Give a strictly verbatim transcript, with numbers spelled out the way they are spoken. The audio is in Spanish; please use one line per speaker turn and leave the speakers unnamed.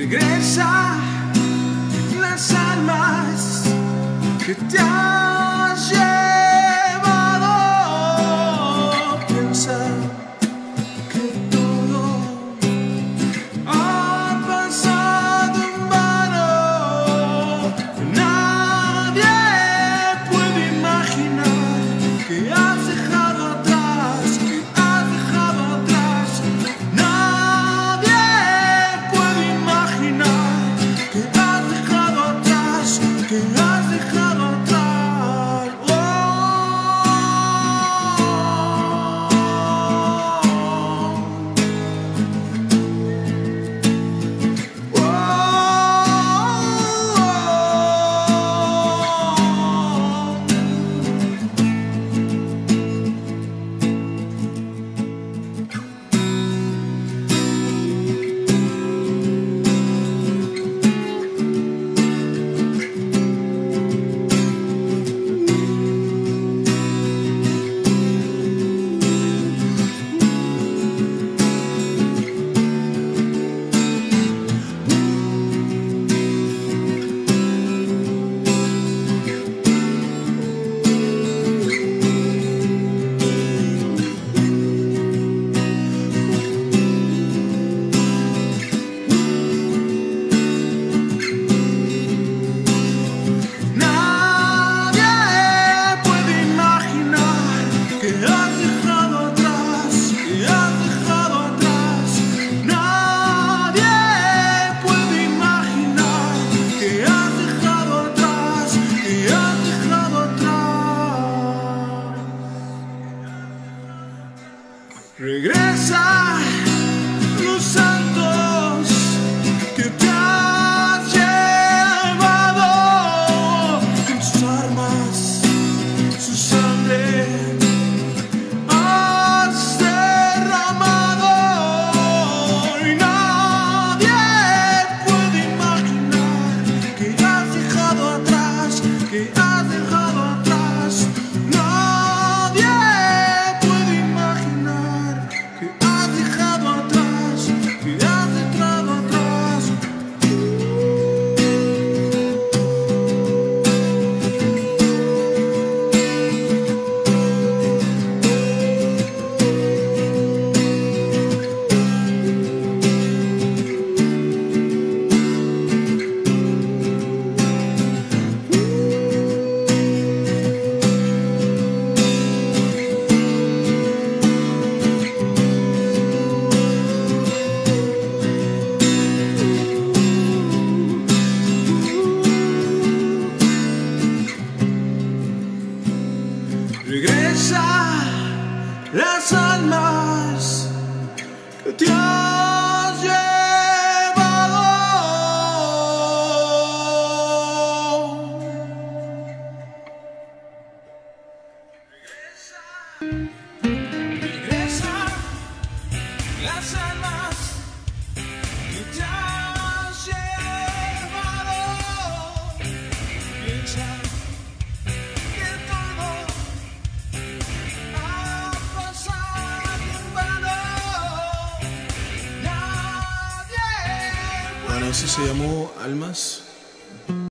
regresa las almas que te has llevado. Piensa que todo ha pasado en vano. Nadie puede imaginar que has dejado atrás, que has dejado atrás. Nadie puede imaginar que has dejado atrás, que has dejado atrás. Oh, oh, regresa los santos que te has llevado, con sus armas, su sangre has derramado, y nadie puede imaginar que has dejado atrás, que has dejado atrás. Nadie puede imaginar que has dejado atrás, que has dejado atrás. Regresa las almas que te has llevado. Regresa, regresa las almas que te has llevado. Piensa que todo ha pasado en vano. Nadie puede.
Bueno, eso se llamó Almas.